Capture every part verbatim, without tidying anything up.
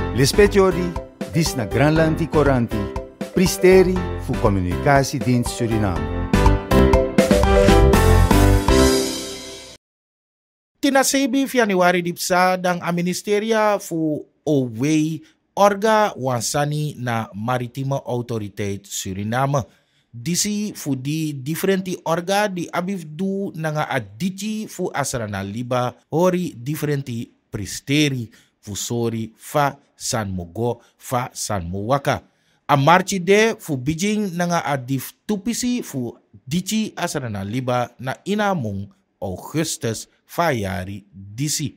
Lispetiori, dis na Granlandi Coranti, Pristeri fu Communicatiedienst Suriname. Tina sebi Januari dipsa dang a ministeria fu Owei orga wansani na Maritime Autoriteit Suriname. Disi fu di differenti orga di abif du nanga adici fu asrana liba ori differenti pristeri fu sori fa san mogo fa san mowaka. A marchi de fu bijing nanga adif tupisi fu dici asrana liba na inamong Augustus fayari disi.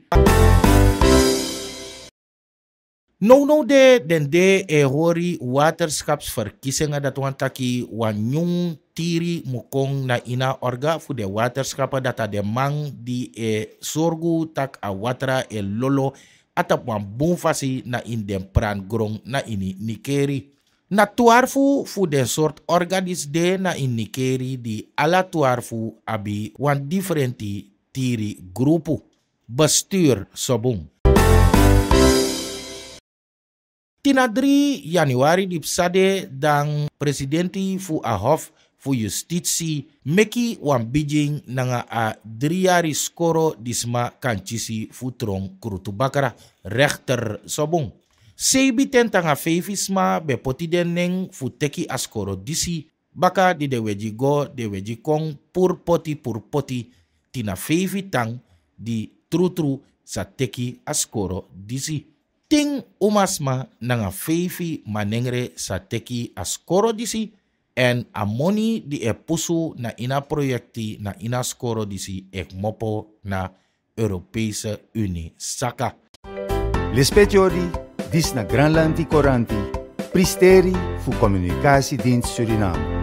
No no de den de e hori waterschapsverkiezingen dat wan taki wanyung tiri mukong na ina orga fu de waterschapa data de mang di e sorgu tak a watra e lolo atap wan bumfasi na in den pran grong na ini nikeri. Na tuarfu fu den soort organis de na in nikeri di ala tuarfu abi wan differenti tiri grupu. Bestuur sobung. Tina drie Januari dipsade dang presidenti fu a hof fu justitie meki wan bijing nanga a driari skoro disma kanchisi fu trong krutubakara rechter sobung. Sebi tentanga fevisma be potideneng fu teki askoro disi baka di de weji go de weji kong pur poti pur poti tina fevi tang di trutru sa teki askoro disi. Ting umasma nanga fevi manengre sa teki askoro disi en amoni di e pusu na ina projekti na ina skoro disi ek mopo na Europese Unie saka. Lispetiori, dis na Granlandi Coranti, Pristeri fu Communicatiedienst Suriname.